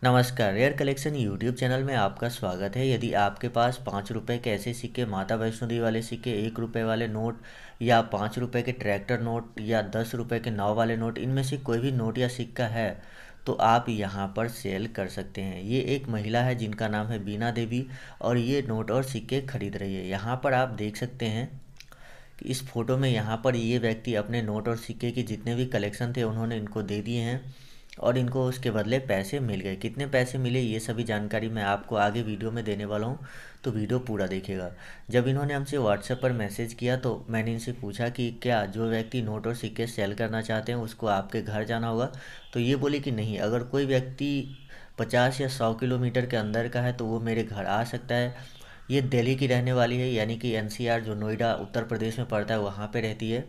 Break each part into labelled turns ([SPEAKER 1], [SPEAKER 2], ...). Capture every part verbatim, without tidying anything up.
[SPEAKER 1] नमस्कार, rare collection YouTube channel में आपका स्वागत है। यदि आपके पास पाँच रुपये के ऐसे सिक्के, माता वैष्णो देवी वाले सिक्के, एक रुपये वाले नोट या पाँच रुपये के ट्रैक्टर नोट या दस रुपये के नाव वाले नोट, इनमें से कोई भी नोट या सिक्का है तो आप यहाँ पर सेल कर सकते हैं। ये एक महिला है जिनका नाम है बीना देवी और ये नोट और सिक्के खरीद रही है। यहाँ पर आप देख सकते हैं कि इस फोटो में यहाँ पर ये व्यक्ति अपने नोट और सिक्के के जितने भी कलेक्शन थे उन्होंने इनको दे दिए हैं और इनको उसके बदले पैसे मिल गए। कितने पैसे मिले ये सभी जानकारी मैं आपको आगे वीडियो में देने वाला हूँ, तो वीडियो पूरा देखिएगा। जब इन्होंने हमसे व्हाट्सएप पर मैसेज किया तो मैंने इनसे पूछा कि क्या जो व्यक्ति नोट और सिक्के सेल करना चाहते हैं उसको आपके घर जाना होगा, तो ये बोली कि नहीं, अगर कोई व्यक्ति पचास या सौ किलोमीटर के अंदर का है तो वो मेरे घर आ सकता है। ये दिल्ली की रहने वाली है, यानी कि एन सी आर जो नोएडा उत्तर प्रदेश में पड़ता है वहाँ पर रहती है।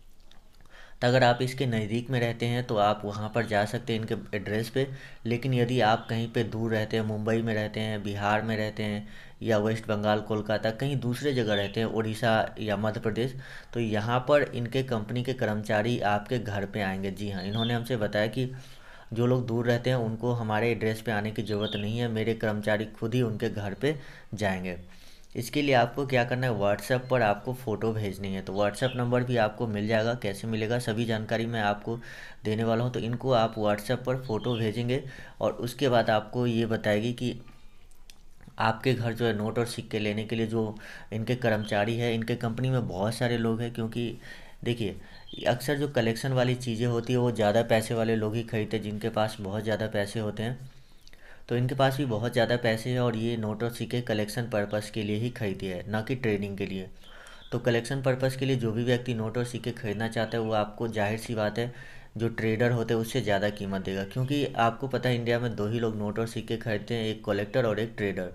[SPEAKER 1] तो अगर आप इसके नज़दीक में रहते हैं तो आप वहाँ पर जा सकते हैं इनके एड्रेस पे। लेकिन यदि आप कहीं पे दूर रहते हैं, मुंबई में रहते हैं, बिहार में रहते हैं या वेस्ट बंगाल, कोलकाता, कहीं दूसरे जगह रहते हैं, उड़ीसा या मध्य प्रदेश, तो यहाँ पर इनके कंपनी के कर्मचारी आपके घर पे आएंगे। जी हाँ, इन्होंने हमसे बताया कि जो लोग दूर रहते हैं उनको हमारे एड्रेस पे आने की ज़रूरत नहीं है, मेरे कर्मचारी खुद ही उनके घर पे जाएंगे। इसके लिए आपको क्या करना है, व्हाट्सएप पर आपको फ़ोटो भेजनी है। तो व्हाट्सएप नंबर भी आपको मिल जाएगा, कैसे मिलेगा सभी जानकारी मैं आपको देने वाला हूँ। तो इनको आप व्हाट्सएप पर फ़ोटो भेजेंगे और उसके बाद आपको ये बताएगी कि आपके घर जो है नोट और सिक्के लेने के लिए जो इनके कर्मचारी है, इनके कंपनी में बहुत सारे लोग हैं। क्योंकि देखिए, अक्सर जो कलेक्शन वाली चीज़ें होती है वो ज़्यादा पैसे वाले लोग ही खरीदते हैं, जिनके पास बहुत ज़्यादा पैसे होते हैं। तो इनके पास भी बहुत ज़्यादा पैसे हैं और ये नोट और सिक्के कलेक्शन पर्पज़ के लिए ही खरीदी है, ना कि ट्रेडिंग के लिए। तो कलेक्शन पर्पज़ के लिए जो भी व्यक्ति नोट और सिक्के खरीदना चाहता है वो आपको, जाहिर सी बात है, जो ट्रेडर होते हैं उससे ज़्यादा कीमत देगा। क्योंकि आपको पता है इंडिया में दो ही लोग नोट और सिक्के खरीदते हैं, एक कलेक्टर और एक ट्रेडर।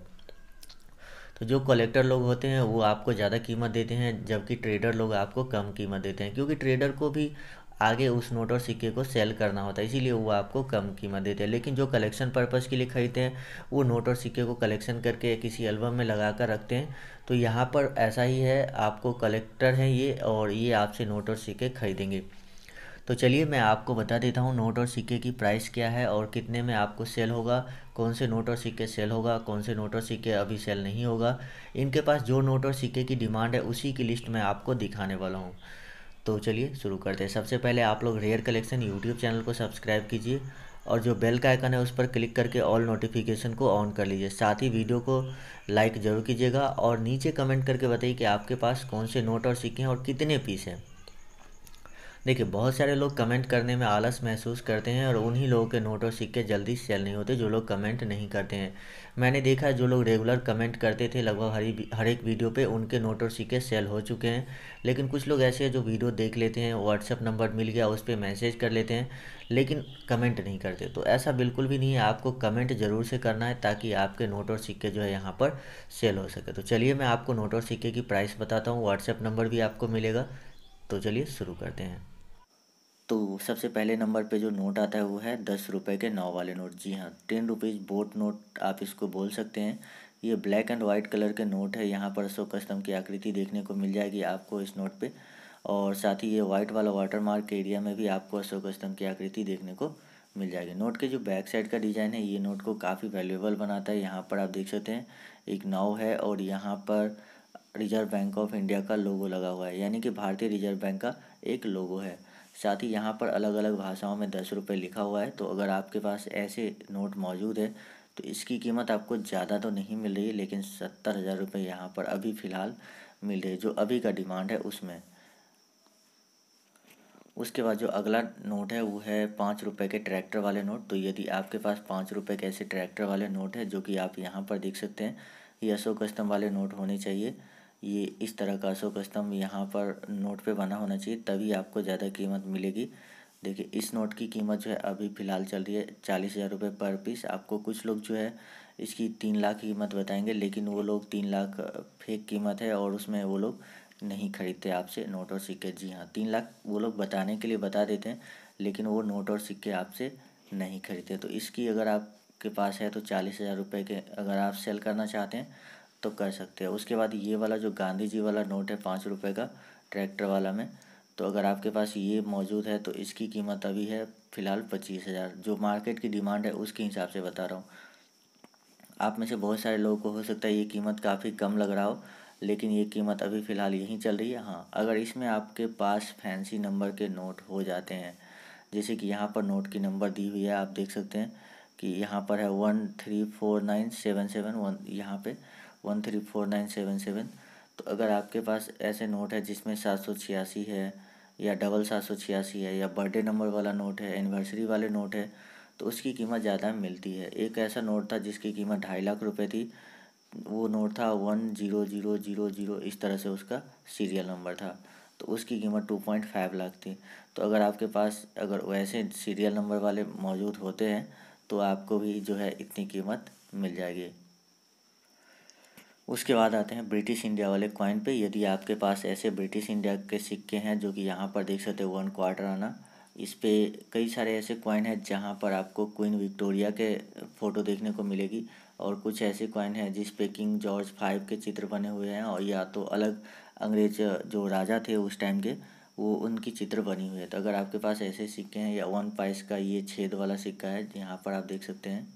[SPEAKER 1] तो जो कलेक्टर लोग होते हैं वो आपको ज़्यादा कीमत देते हैं, जबकि ट्रेडर लोग आपको कम कीमत देते हैं। क्योंकि ट्रेडर को भी आगे उस नोट और सिक्के को सेल करना होता है, इसीलिए वो आपको कम कीमत देते हैं। लेकिन जो कलेक्शन पर्पज़ के लिए खरीदते हैं वो नोट और सिक्के को कलेक्शन करके किसी एल्बम में लगा कर रखते हैं। तो यहाँ पर ऐसा ही है, आपको कलेक्टर हैं ये और ये आपसे नोट और सिक्के खरीदेंगे। तो चलिए मैं आपको बता देता हूँ नोट और सिक्के की प्राइस क्या है और कितने में आपको सेल होगा, कौन से नोट और सिक्के सेल होगा, कौन से नोट और सिक्के अभी सेल नहीं होगा। इनके पास जो नोट और सिक्के की डिमांड है उसी की लिस्ट मैं आपको दिखाने वाला हूँ। तो चलिए शुरू करते हैं। सबसे पहले आप लोग रेयर कलेक्शन यूट्यूब चैनल को सब्सक्राइब कीजिए और जो बेल का आइकन है उस पर क्लिक करके ऑल नोटिफिकेशन को ऑन कर लीजिए। साथ ही वीडियो को लाइक ज़रूर कीजिएगा और नीचे कमेंट करके बताइए कि आपके पास कौन से नोट और सिक्के हैं और कितने पीस हैं। देखिए, बहुत सारे लोग कमेंट करने में आलस महसूस करते हैं और उन्हीं लोगों के नोट और सिक्के जल्दी सेल नहीं होते जो लोग कमेंट नहीं करते हैं। मैंने देखा है जो लोग रेगुलर कमेंट करते थे लगभग हर हर एक वीडियो पे उनके नोट और सिक्के सेल हो चुके हैं। लेकिन कुछ लोग ऐसे हैं जो वीडियो देख लेते हैं, व्हाट्सएप नंबर मिल गया उस पर मैसेज कर लेते हैं लेकिन कमेंट नहीं करते। तो ऐसा बिल्कुल भी नहीं है, आपको कमेंट ज़रूर से करना है ताकि आपके नोट और सिक्के जो है यहाँ पर सेल हो सके। तो चलिए मैं आपको नोट और सिक्के की प्राइस बताता हूँ, व्हाट्सएप नंबर भी आपको मिलेगा। तो चलिए शुरू करते हैं। तो सबसे पहले नंबर पे जो नोट आता है वो है दस रुपये के नौ वाले नोट। जी हाँ, टेन रुपीज़ बोट नोट आप इसको बोल सकते हैं। ये ब्लैक एंड वाइट कलर के नोट है। यहाँ पर अशोक स्तंभ की आकृति देखने को मिल जाएगी आपको इस नोट पे और साथ ही ये वाइट वाला वाटर मार्क के एरिया में भी आपको अशोक स्तंभ की आकृति देखने को मिल जाएगी। नोट के जो बैक साइड का डिज़ाइन है ये नोट को काफ़ी वैल्यूएबल बनाता है। यहाँ पर आप देख सकते हैं एक नाव है और यहाँ पर रिजर्व बैंक ऑफ इंडिया का लोगो लगा हुआ है, यानी कि भारतीय रिजर्व बैंक का एक लोगो है। साथ ही यहाँ पर अलग अलग भाषाओं में दस रुपये लिखा हुआ है। तो अगर आपके पास ऐसे नोट मौजूद है तो इसकी कीमत आपको ज़्यादा तो नहीं मिल रही है, लेकिन सत्तर हज़ार रुपये यहाँ पर अभी फ़िलहाल मिल रही है जो अभी का डिमांड है उसमें। उसके बाद जो अगला नोट है वो है पाँच रुपये के ट्रैक्टर वाले नोट। तो यदि आपके पास पाँच रुपये के ऐसे ट्रैक्टर वाले नोट है जो कि आप यहाँ पर देख सकते हैं, ये अशोक स्तंभ वाले नोट होने चाहिए। ये इस तरह का अशोक स्तंभ यहाँ पर नोट पे बना होना चाहिए, तभी आपको ज़्यादा कीमत मिलेगी। देखिए, इस नोट की कीमत जो है अभी फ़िलहाल चल रही है चालीस हज़ार रुपये पर पीस। आपको कुछ लोग जो है इसकी तीन लाख कीमत बताएंगे, लेकिन वो लोग तीन लाख फेक कीमत है और उसमें वो लोग नहीं खरीदते आपसे नोट और सिक्के। जी हाँ, तीन लाख वो लोग बताने के लिए बता देते हैं, लेकिन वो नोट और सिक्के आपसे नहीं खरीदते। तो इसकी अगर आपके पास है तो चालीस हज़ार रुपये के अगर आप सेल करना चाहते हैं तो कर सकते हैं। उसके बाद ये वाला जो गांधी जी वाला नोट है पाँच रुपये का ट्रैक्टर वाला में, तो अगर आपके पास ये मौजूद है तो इसकी कीमत अभी है फ़िलहाल पच्चीस हज़ार, जो मार्केट की डिमांड है उसके हिसाब से बता रहा हूँ। आप में से बहुत सारे लोगों को हो सकता है ये कीमत काफ़ी कम लग रहा हो, लेकिन ये कीमत अभी फ़िलहाल यहीं चल रही है। हाँ, अगर इसमें आपके पास फैंसी नंबर के नोट हो जाते हैं, जैसे कि यहाँ पर नोट की नंबर दी हुई है, आप देख सकते हैं कि यहाँ पर है one three four nine seven seven one, यहाँ पे one three four nine seven seven. तो अगर आपके पास ऐसे नोट है जिसमें सात सौ छियासी है या डबल सात सौ छियासी है या बर्थडे नंबर वाला नोट है, एनिवर्सरी वाले नोट है, तो उसकी कीमत ज़्यादा मिलती है। एक ऐसा नोट था जिसकी कीमत ढाई लाख रुपए थी, वो नोट था one zero zero zero zero, इस तरह से उसका सीरियल नंबर था, तो उसकी कीमत टू पॉइंट फाइव लाख थी। तो अगर आपके पास अगर वैसे सीरियल नंबर वाले मौजूद होते हैं तो आपको भी जो है इतनी कीमत मिल जाएगी। उसके बाद आते हैं ब्रिटिश इंडिया वाले कॉइन पे। यदि आपके पास ऐसे ब्रिटिश इंडिया के सिक्के हैं, जो कि यहाँ पर देख सकते हैं वन क्वार्टर आना, इस पे कई सारे ऐसे कॉइन हैं जहाँ पर आपको क्वीन विक्टोरिया के फ़ोटो देखने को मिलेगी, और कुछ ऐसे कॉइन हैं जिस पे किंग जॉर्ज फाइव के चित्र बने हुए हैं, और या तो अलग अंग्रेज जो राजा थे उस टाइम के, वो उनकी चित्र बनी हुई है। तो अगर आपके पास ऐसे सिक्के हैं, या वन पाइस का ये छेद वाला सिक्का है, यहाँ पर आप देख सकते हैं,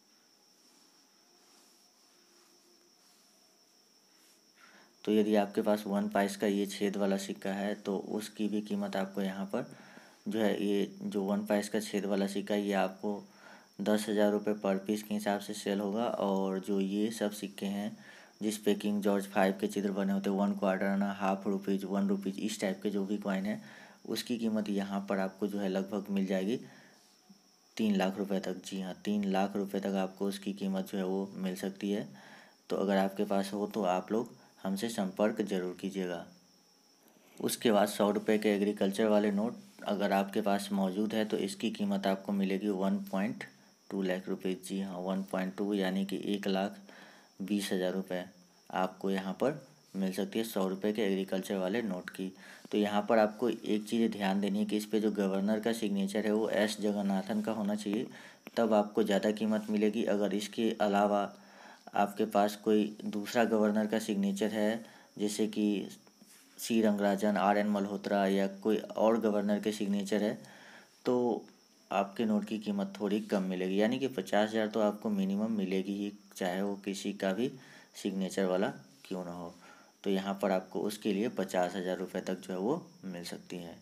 [SPEAKER 1] तो यदि आपके पास वन पाइस का ये छेद वाला सिक्का है तो उसकी भी कीमत आपको यहाँ पर जो है, ये जो वन पाइस का छेद वाला सिक्का है, ये आपको दस हज़ार रुपये पर पीस के हिसाब से सेल होगा। और जो ये सब सिक्के हैं जिस पे किंग जॉर्ज फाइव के चित्र बने होते हैं, वन क्वार्टर आना, हाफ रुपीज़, वन रुपीज़, इस टाइप के जो भी कॉइन है, उसकी कीमत यहाँ पर आपको जो है लगभग मिल जाएगी तीन लाख रुपए तक। जी हाँ, तीन लाख रुपए तक आपको उसकी कीमत जो है वो मिल सकती है। तो अगर आपके पास हो तो आप लोग हमसे संपर्क ज़रूर कीजिएगा। उसके बाद सौ रुपये के एग्रीकल्चर वाले नोट अगर आपके पास मौजूद है तो इसकी कीमत आपको मिलेगी वन पॉइंट टू लाख रुपये। जी हाँ, वन पॉइंट टू यानी कि एक लाख बीस हज़ार रुपये आपको यहाँ पर मिल सकती है सौ रुपये के एग्रीकल्चर वाले नोट की। तो यहाँ पर आपको एक चीज़ ध्यान देनी है कि इस पे जो गवर्नर का सिग्नेचर है वो एस जगन्नाथन का होना चाहिए, तब आपको ज़्यादा कीमत मिलेगी। अगर इसके अलावा आपके पास कोई दूसरा गवर्नर का सिग्नेचर है, जैसे कि C Rangarajan, R N Malhotra, या कोई और गवर्नर के सिग्नेचर है, तो आपके नोट की कीमत थोड़ी कम मिलेगी, यानी कि पचास हज़ार तो आपको मिनिमम मिलेगी ही, चाहे वो किसी का भी सिग्नेचर वाला क्यों ना हो। तो यहाँ पर आपको उसके लिए पचास हज़ार रुपये तक जो है वो मिल सकती है।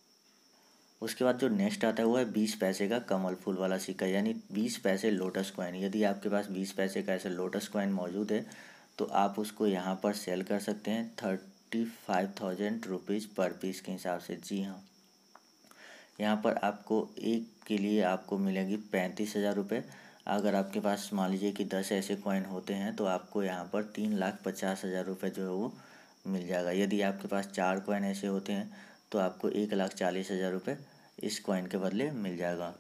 [SPEAKER 1] उसके बाद जो नेक्स्ट आता है वो है बीस पैसे का कमल फूल वाला सिक्का, यानी बीस पैसे लोटस कॉइन। यदि आपके पास बीस पैसे का ऐसा लोटस कॉइन मौजूद है तो आप उसको यहाँ पर सेल कर सकते हैं thirty five thousand rupees per piece के हिसाब से। जी हाँ, यहाँ पर आपको एक के लिए आपको मिलेंगी पैंतीस हज़ार रुपये। अगर आपके पास मान लीजिए कि दस ऐसे कॉइन होते हैं तो आपको यहाँ पर तीन लाख पचास हज़ार रुपये जो है वो मिल जाएगा। यदि आपके पास चार कॉइन ऐसे होते हैं तो आपको एक लाख चालीस हज़ार रुपये इस कॉइन के बदले मिल जाएगा।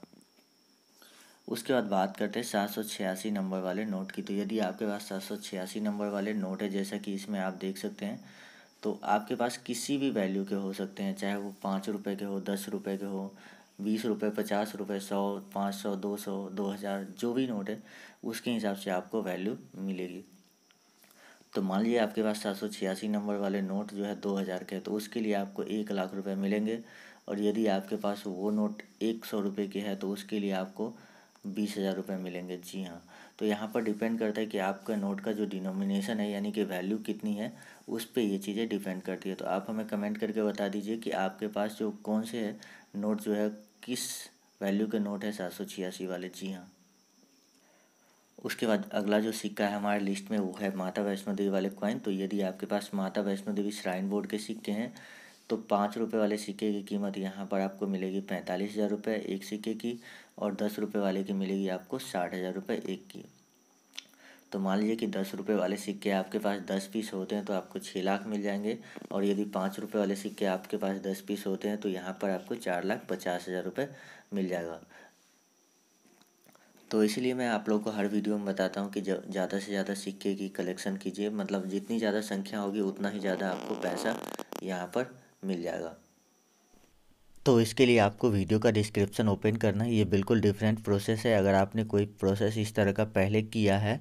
[SPEAKER 1] उसके बाद बात करते हैं सात सौ छियासी नंबर वाले नोट की। तो यदि आपके पास सात सौ छियासी नंबर वाले नोट है, जैसा कि इसमें आप देख सकते हैं, तो आपके पास किसी भी वैल्यू के हो सकते हैं, चाहे वो पाँच रुपये के हो, दस रुपये के हो, बीस रुपये, पचास रुपये, सौ, पाँच सौ, दो सौ, दो हज़ार, जो भी नोट है उसके हिसाब से आपको वैल्यू मिलेगी। तो मान लीजिए आपके पास सात सौ छियासी नंबर वाले नोट जो है दो हज़ार के, तो उसके लिए आपको एक लाख रुपए मिलेंगे। और यदि आपके पास वो नोट एक सौ रुपये के है तो उसके लिए आपको बीस हज़ार रुपये मिलेंगे। जी हाँ, तो यहाँ पर डिपेंड करता है कि आपका नोट का जो डिनोमिनेशन है, यानी कि वैल्यू कितनी है, उस पर ये चीज़ें डिपेंड करती है। तो आप हमें कमेंट करके बता दीजिए कि आपके पास जो कौन से है नोट जो है किस वैल्यू के नोट है सात सौ छियासी वाले। जी हाँ, उसके बाद अगला जो सिक्का है हमारे लिस्ट में वो है माता वैष्णो देवी वाले कॉइन। तो यदि आपके पास माता वैष्णो देवी श्राइन बोर्ड के सिक्के हैं तो पाँच रुपये वाले सिक्के की कीमत यहाँ पर आपको मिलेगी पैंतालीस हज़ार रुपये एक सिक्के की, और दस रुपये वाले की मिलेगी आपको साठ हज़ार रुपये एक की। तो मान लीजिए कि दस रुपये वाले सिक्के आपके पास दस पीस होते हैं तो आपको छः लाख मिल जाएंगे, और यदि पाँच रुपये वाले सिक्के आपके पास दस पीस होते हैं तो यहाँ पर आपको चार लाख पचास हज़ार रुपये मिल जाएगा। तो इसलिए मैं आप लोगों को हर वीडियो में बताता हूँ कि ज़्यादा से ज़्यादा सिक्के की कलेक्शन कीजिए, मतलब जितनी ज़्यादा संख्या होगी उतना ही ज़्यादा आपको पैसा यहाँ पर मिल जाएगा। तो इसके लिए आपको वीडियो का डिस्क्रिप्शन ओपन करना है, ये बिल्कुल डिफरेंट प्रोसेस है। अगर आपने कोई प्रोसेस इस तरह का पहले किया है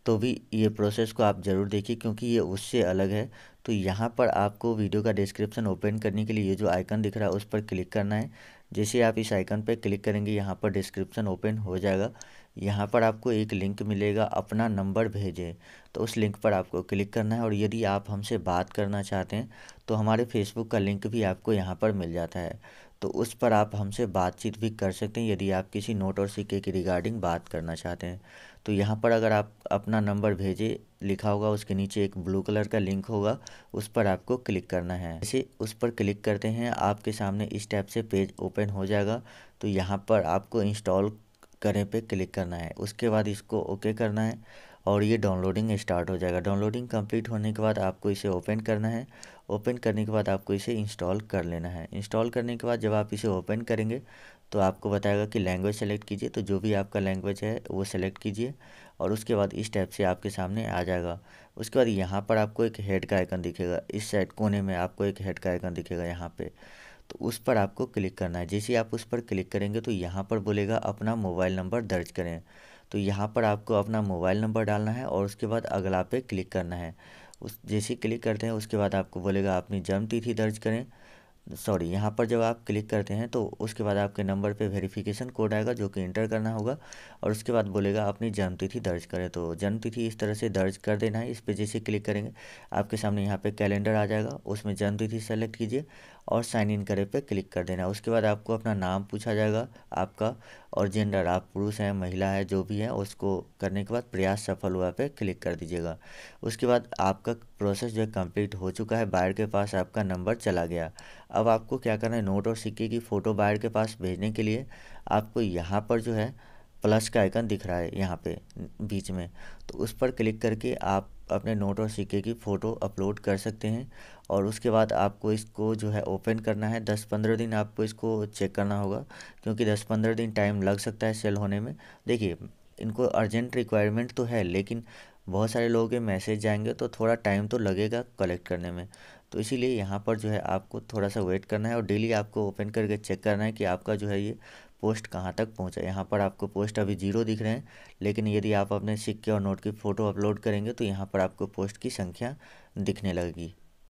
[SPEAKER 1] तो भी ये प्रोसेस को आप ज़रूर देखिए, क्योंकि ये उससे अलग है। तो यहाँ पर आपको वीडियो का डिस्क्रिप्शन ओपन करने के लिए ये जो आइकन दिख रहा है उस पर क्लिक करना है। जैसे आप इस आइकन पर क्लिक करेंगे यहाँ पर डिस्क्रिप्शन ओपन हो जाएगा। यहाँ पर आपको एक लिंक मिलेगा, अपना नंबर भेजें, तो उस लिंक पर आपको क्लिक करना है। और यदि आप हमसे बात करना चाहते हैं तो हमारे फेसबुक का लिंक भी आपको यहाँ पर मिल जाता है, तो उस पर आप हमसे बातचीत भी कर सकते हैं यदि आप किसी नोट और सिक्के की रिगार्डिंग बात करना चाहते हैं। तो यहाँ पर अगर आप अपना नंबर भेजे लिखा होगा, उसके नीचे एक ब्लू कलर का लिंक होगा, उस पर आपको क्लिक करना है। जैसे उस पर क्लिक करते हैं आपके सामने इस टाइप से पेज ओपन हो जाएगा। तो यहाँ पर आपको इंस्टॉल करें पे क्लिक करना है, उसके बाद इसको ओके करना है और ये डाउनलोडिंग स्टार्ट हो जाएगा। डाउनलोडिंग कंप्लीट होने के बाद आपको इसे ओपन करना है। ओपन करने के बाद आपको इसे इंस्टॉल कर लेना है। इंस्टॉल करने के बाद जब आप इसे ओपन करेंगे तो आपको बताएगा कि लैंग्वेज सेलेक्ट कीजिए, तो जो भी आपका लैंग्वेज है वो सेलेक्ट कीजिए और उसके बाद इस टाइप से आपके सामने आ जाएगा। उसके बाद यहाँ पर आपको एक हेड का आइकन दिखेगा, इस साइड कोने में आपको एक हेड का आइकन दिखेगा यहाँ पे, तो उस पर आपको क्लिक करना है। जैसे ही आप उस पर क्लिक करेंगे तो यहाँ पर बोलेगा अपना मोबाइल नंबर दर्ज करें, तो यहाँ पर आपको अपना मोबाइल नंबर डालना है और उसके बाद अगला पे क्लिक करना है। उस जैसे क्लिक करते हैं उसके बाद आपको बोलेगा अपनी जन्म तिथि दर्ज करें। सॉरी, यहाँ पर जब आप क्लिक करते हैं तो उसके बाद आपके नंबर पे वेरिफिकेशन कोड आएगा जो कि इंटर करना होगा और उसके बाद बोलेगा अपनी जन्म तिथि दर्ज करें। तो जन्म तिथि इस तरह से दर्ज कर देना है। इस पे जैसे क्लिक करेंगे आपके सामने यहाँ पे कैलेंडर आ जाएगा, उसमें जन्म तिथि सेलेक्ट कीजिए और साइन इन करे पे क्लिक कर देना है। उसके बाद आपको अपना नाम पूछा जाएगा आपका, और जेंडर आप पुरुष हैं महिला है जो भी है, उसको करने के बाद प्रयास सफल हुआ पे क्लिक कर दीजिएगा। उसके बाद आपका प्रोसेस जो है कंप्लीट हो चुका है, बायर के पास आपका नंबर चला गया। अब आपको क्या करना है, नोट और सिक्के की फ़ोटो बायर के पास भेजने के लिए आपको यहाँ पर जो है प्लस का आइकन दिख रहा है यहाँ पे बीच में, तो उस पर क्लिक करके आप अपने नोट और सिक्के की फ़ोटो अपलोड कर सकते हैं। और उसके बाद आपको इसको जो है ओपन करना है। दस पंद्रह दिन आपको इसको चेक करना होगा, क्योंकि दस पंद्रह दिन टाइम लग सकता है सेल होने में। देखिए, इनको अर्जेंट रिक्वायरमेंट तो है, लेकिन बहुत सारे लोगों के मैसेज जाएंगे तो थोड़ा टाइम तो लगेगा कलेक्ट करने में। तो इसीलिए यहाँ पर जो है आपको थोड़ा सा वेट करना है और डेली आपको ओपन करके चेक करना है कि आपका जो है ये पोस्ट कहाँ तक पहुँचा। यहाँ पर आपको पोस्ट अभी जीरो दिख रहे हैं, लेकिन यदि आप अपने सिक्के और नोट की फ़ोटो अपलोड करेंगे तो यहाँ पर आपको पोस्ट की संख्या दिखने लगेगी।